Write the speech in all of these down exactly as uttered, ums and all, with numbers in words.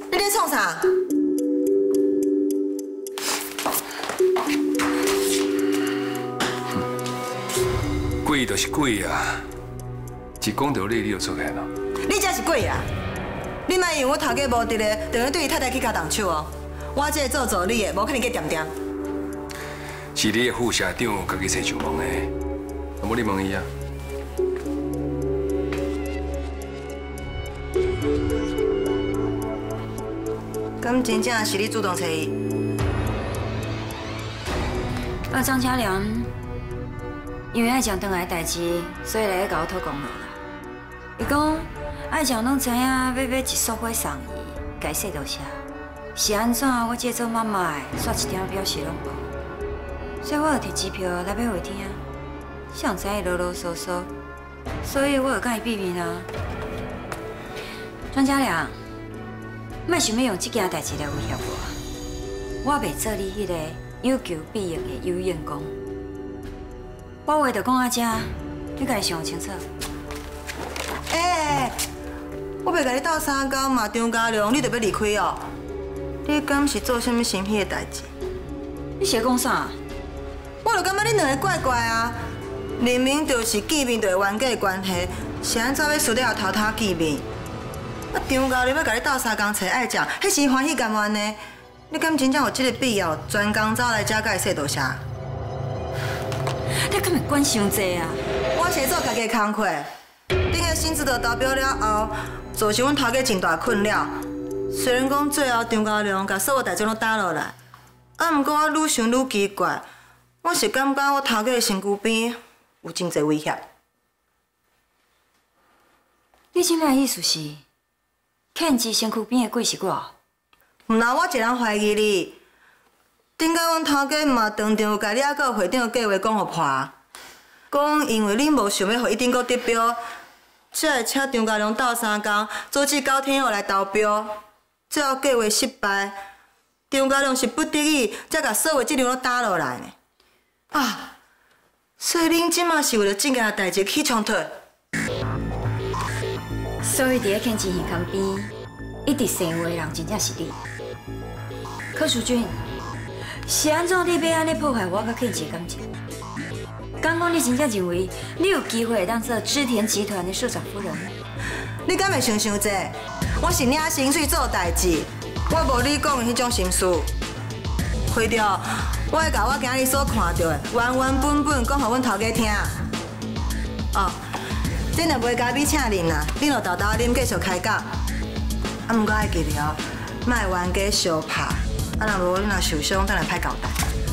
你咧创啥？ 鬼就是鬼啊！一讲到你，你就出现了。 你才是鬼啊！你莫因为我头家无伫咧，就要对伊太太去脚动手哦。我这个做助理的，无可能去点点。 是你的副社长家己找上门的，那么你问伊啊？ 咁真正是你主动找伊？ 啊，张家良，因为爱讲回来的代志，所以来甲我讨功劳啦。伊讲爱讲拢知影要买一束花送伊，该说就写。是安怎？我这做妈妈的，煞一点表示拢无，所以我就摕机票来买回听。谁知伊啰啰嗦嗦，所以我就甲伊避免啊。张家良，莫想要用这件代志来威胁我，我袂做你迄个有求必应的有员工。我话就讲到这，你家己想清楚。 哎，我袂甲你斗相共嘛，张家良，你就要离开哦？你敢是做什么生僻的代志？ 你是讲啥？ 我就感觉你两个怪怪啊！明明就是见面就会冤家的关系，是安怎要输了偷偷见面？啊，张家良要甲你斗相共找爱情，迄时欢喜甘愿呢？你敢真正有这个必要专工走来遮甲伊说道谢？ 你敢会管伤济啊？ 我是做家己的工课，顶个薪资都投标了后，造成阮头家真大困扰。虽然讲最后张家良甲所有代志拢打落来，啊，毋过我愈想愈奇怪，我是感觉我头家的身躯边有真侪威胁。 你即摆意思是，骗子身躯边的鬼是我？ 毋然我一人怀疑你。顶个阮头家嘛当场甲你啊个会长的计划讲互破，讲因为你无想要互伊顶个得标，才会请张家良斗相共，阻止高天佑来投标。最后计划失败，张家良是不得已才甲所有质量都打落来呢。啊，所以恁即马是为了这件代志起冲突？ 所以伫咧骗子现康边，一直生活的人真正是你。柯淑君，是安怎你要安尼破坏我甲骗子的感情？刚讲你真正认为你有机会当做织田集团的社长夫人？ 你敢会想想这？我是领薪水做代志，我无你讲的迄种心思。会着，我会甲我今日所看到的原原本本讲互阮头家听。哦，恁若袂加米请恁啦，恁就豆豆啉继续开讲。啊，毋过爱记着，莫冤家相拍，啊，若无你若受伤，等来歹交代。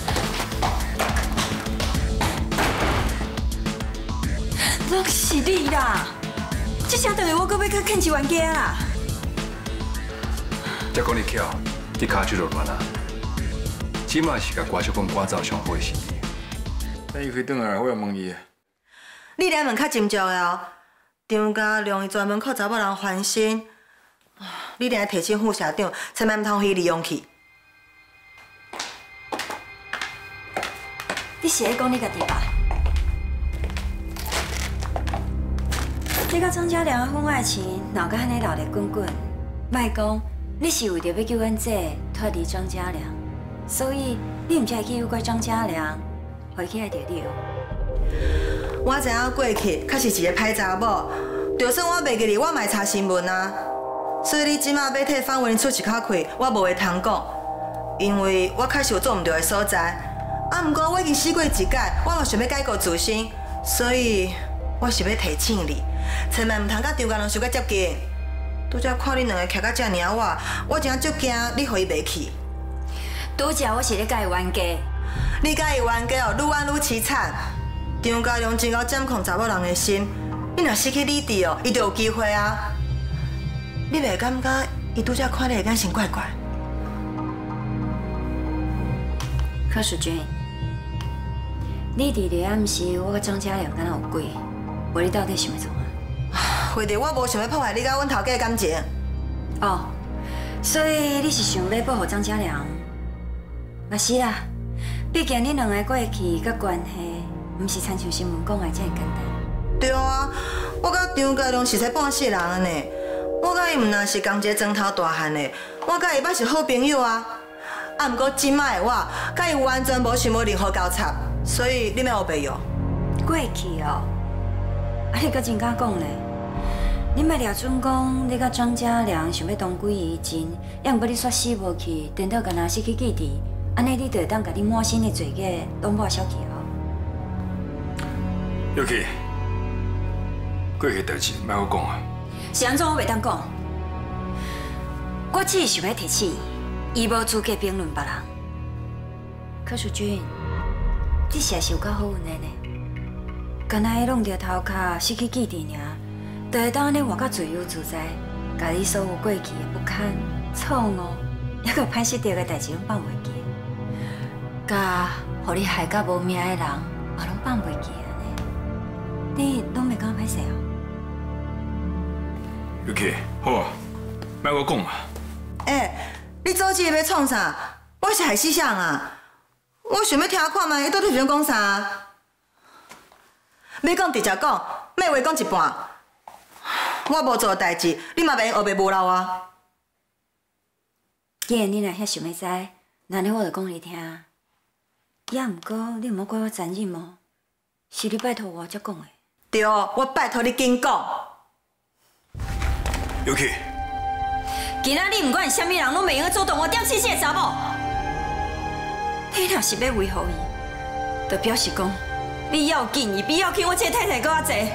拢是你啦！这下等于我搁要甲骗子冤家啦！ 才讲你巧，你骹手就乱啊！即马是甲瓜小公赶走上好的时机。 等伊开转来，我要问伊。 你来问较斟酌的哦。张家良伊专门靠查某人翻身，你定要提醒副社长，千万唔通去利用去。 你是咧讲你家己吧？你甲张家良的婚外情闹甲遐尼闹热滚滚，莫讲你是为着要救阮姐脱离张家良，所以你毋才会去诱拐张家良，回去爱着你哦。 我知影过去确实是一个歹查某，就算我袂记你，我嘛会查新闻啊。所以你即马要替访问出一口气，我无话通讲，因为我确实有做毋对的所在。啊，毋过我已经试过一届，我嘛想要改过自新，所以我是要提醒你，千万毋通甲张家良伤甲接近。拄则看恁两个徛到遮尔啊，我我真足惊你互伊袂去。 拄则我是咧甲伊冤家， 你甲伊冤家哦，愈冤愈凄惨。张家良真够掌控查某人的心，你若失去理智哦，伊就有机会啊。你袂感觉伊拄则看你的眼神怪怪？ 柯淑君，你伫咧暗示我甲张家良敢若有鬼？无你到底想要创啊？ 会着我无想要破坏你甲阮头家的感情。 哦，所以你是想要保护张家良？嘛是啦，毕竟你两个过去甲关系，毋是亲像新闻讲的这么简单。 对啊，我甲张家良是才半世人呢。我甲伊毋若是同一个砖头大汉的， 我甲伊捌是好朋友啊。啊，毋过即摆的我，甲伊完全无想要任何交叉，所以你要学白用。 过去哦，啊，你阁真敢讲咧？你莫掠准讲你甲张家良想要同归于尽，也毋过你煞死无去，颠倒干那失去记忆，安尼你就会当甲你满身的罪孽拢抹消去哦。 玉琪，过去代志莫我讲啊。 是安怎我袂当讲？我只是想要提醒伊，伊无资格评论别人。柯淑君，你实在是有够好运的呢，干那会弄着头壳失去记忆尔，就会当安尼活甲自由自在，甲你所有过去的不堪、错误，还阁歹识着的代志拢放袂记，甲互你害甲无命的人，也拢放袂记安尼，你拢袂感歹势哦？ 玉琪，好啊，莫我讲啊。 哎，你做这个要创啥？我是害死谁啊？我想要听看卖，伊到底想讲啥？要讲直接讲，莫话讲一半。我无做代志，你嘛袂学袂无漏啊。 既然你若遐想要知，那呢我就讲你听。也毋过你毋好怪我残忍哦，是你拜托我才讲的。 对，我拜托你紧讲。 玉琪， 今仔日毋管是啥物人，拢袂用主动我点死这个查某。你若是要维护伊，就表示讲你要紧伊，比要紧我这个太太搁较济。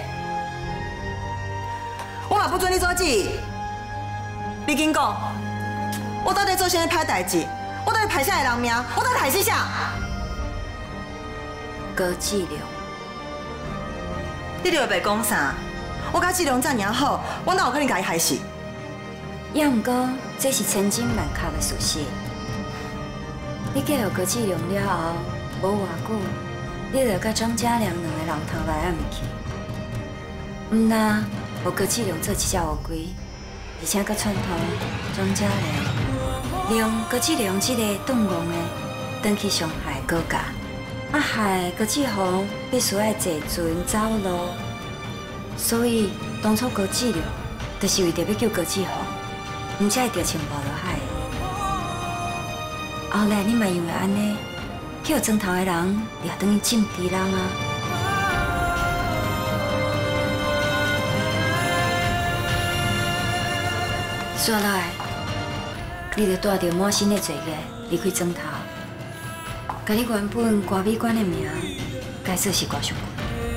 我嘛不准你做这，你紧讲，我到底做啥歹代志？我到底害啥个人命？我到底害死啥？ 高志良， 你著袂讲啥？我甲志良遮尔好，我哪有可能甲伊害死？ 也毋过这是千真万确的事实。你嫁予高志良了后，无偌久，你就甲张家良两个人头来暗去。毋但互高志良做一只乌龟，而且阁串通张家良，利用高志良这个断戇的，转去伤害高家，啊害高志宏必须要坐船走路。所以当初高志良就是为着要救高志宏，毋才会着沉没落海。后来你嘛因为安尼，去互庄头的人掠转去浸猪人啊！接落来，你就带着满身的罪孽离开庄头，甲你原本歌美馆的名改做是歌淑馆。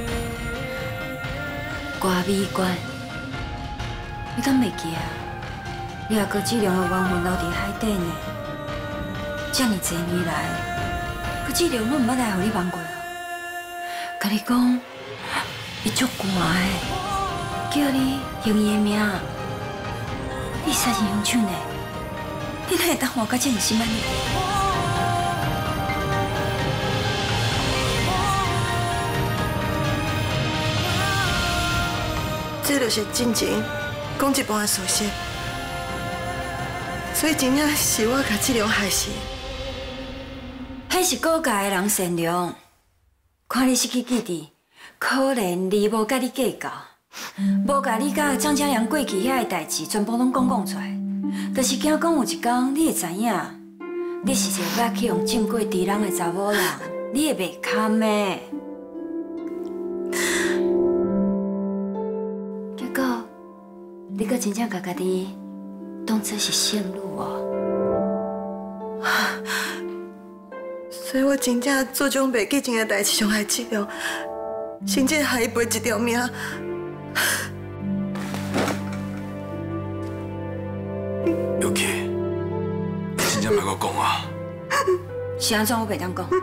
歌美馆，你敢袂记啊？你也高志良的冤魂留伫海底呢。这么多年来，高志良拢毋捌来互你问过哦。甲你讲，伊足寒的，叫你用伊的名。你杀人凶手呢？你哪会当活到这么心安理得？ 这就是真情讲一半的事实，所以真正是我甲志良害死。 迄是高家的人善良，看你失去记忆，可怜你无甲你计较，无甲你甲张家良过去遐个代志全部拢讲讲出来，就是惊讲有一天你会知影，你是一个捌去用浸过猪人的查某人，你会袂堪的。结果，你阁真正甲家己当作是圣女哦。 所以我真正做种袂记情的代志伤害志良，甚至害伊赔一条命。 玉琪，真正莫我讲啊！ 是安怎我袂当讲？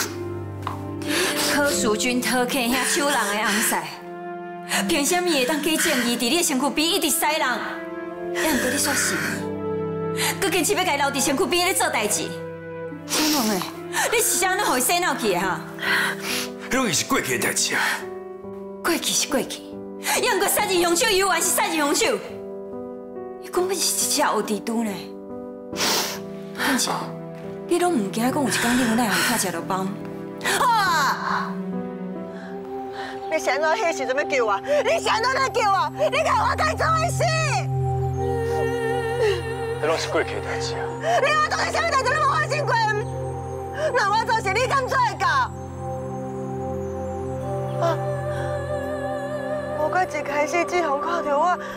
柯淑君讨客遐手人的红婿，凭什么会当假正义，伫你的身躯边一直使人？也毋过你煞是，佮坚持要家留伫身躯边咧做代志。请问诶，你是啥能互伊洗脑去的哈？ 迄拢是过去的代志啊！ 过去是过去，也毋过杀人凶手犹原是杀人凶手。伊根本是一只乌蜘蛛呢。反正你拢唔惊讲有一天你有奈互拍食落包。好啊！ 你是安怎迄时阵要救我？你是安怎要救我？你甲我该做的事！ 这拢是过去的代志啊。 你我做嘅啥物代志你无发生过？那我做事你敢做会到？啊！我我一开始志宏看到我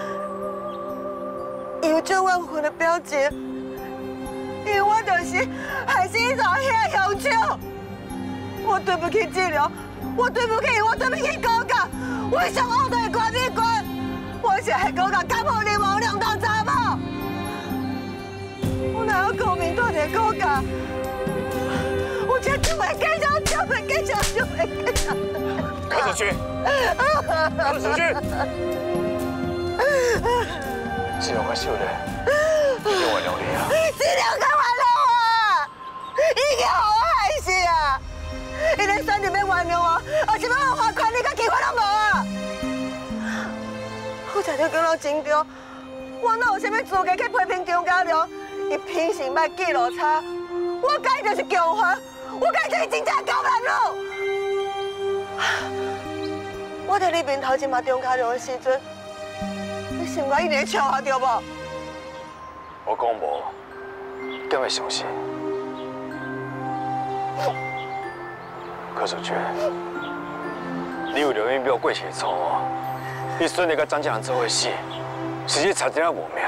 有种万分的表情，因为我就是害死伊做遐凶手。我对不起志良，我对不起，我对不起高家，我想我对关闭关，我是害高家感冒你无两当查某。 我哪有够命对着高家？我真就袂计较，就袂计较，就袂计较。 柯子君，柯子君，志荣甲秀莲，已经原谅你啊！ 志良敢原谅我？已经互我害死啊！伊连选择要原谅我，还是要我罚款，你甲机会都无啊！我才着讲到真对，我哪有啥物资格去批评张家良？ 伊品性歹，记录差，我甲伊就是共犯，我甲伊就是真正狗男女。我伫你面头前骂张家良的时阵，你心肝一直笑我对无？ 我讲无，敢会相信？柯淑娟，你为了你表过去的错误，你选择甲张家良做伙死，实际差点无命。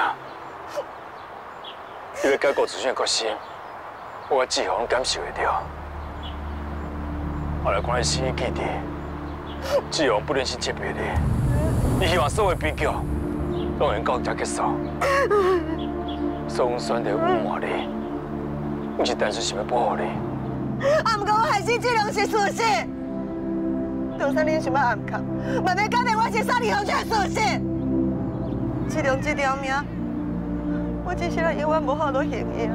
你要改过自身的决心，我志宏感受会到。后来看你生意记伫，志宏不忍心责备你，伊希望所有悲剧拢能到这结束。所以阮选择隐瞒你，不是单纯想要保护你。 啊，不过我害死志良是事实。就算你想要暗藏，慢慢改变我是杀你后却事实。志良这条命。 我这世人永远无法度幸伊啊！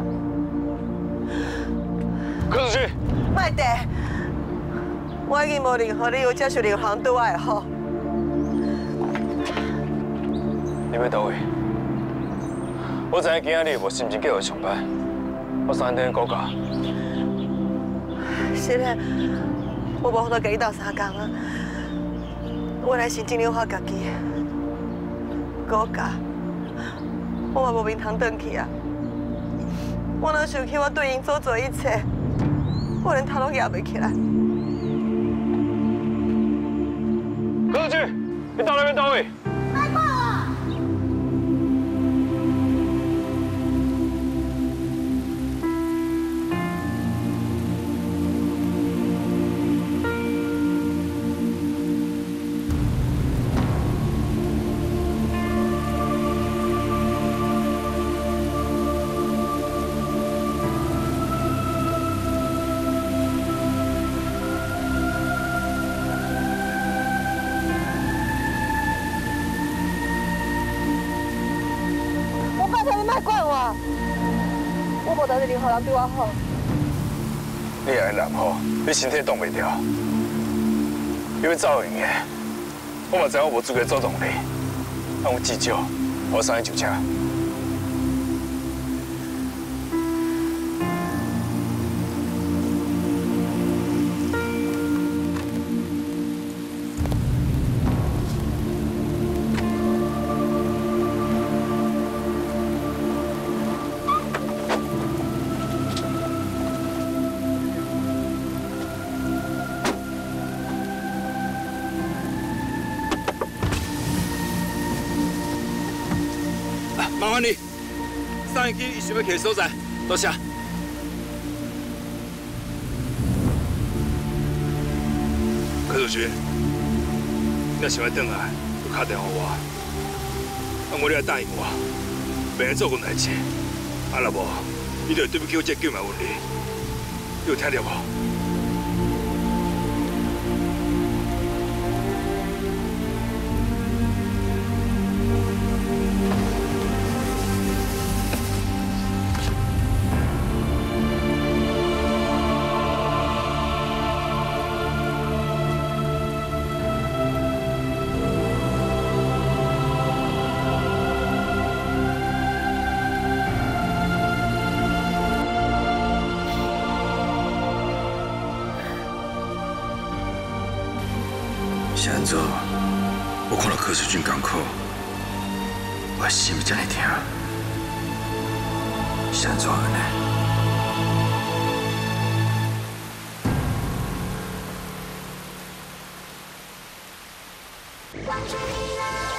柯子君， 麦德，我已经无任何理由接受任何人对我的好。 你要倒位？我知影今仔日无心情继续上班，我三点告假。 是嘞，我无法度跟你斗相共啊！我来先尽力我家己，告假。 我嘛无面通转去啊！我若想起我对因所做一切，我连头拢举袂起来。 柯子君，你到那边到位。 卖管我！别管我，我无当是任何人对我好。 你也爱男好，你身体动袂掉，因为走用的，我嘛知我无资格主动你，但我至少我上去就车。麻烦你，上一去伊想要去的所在，多谢。柯主席，你若想要转来，就打电话我。啊，我你要答应我，袂来做阮代志。啊，若无，你就会对不起我这救命恩人。你有听到无？ 是安怎？我看到柯世俊艰苦，我的心这么疼。 是安怎呢？ 望着你的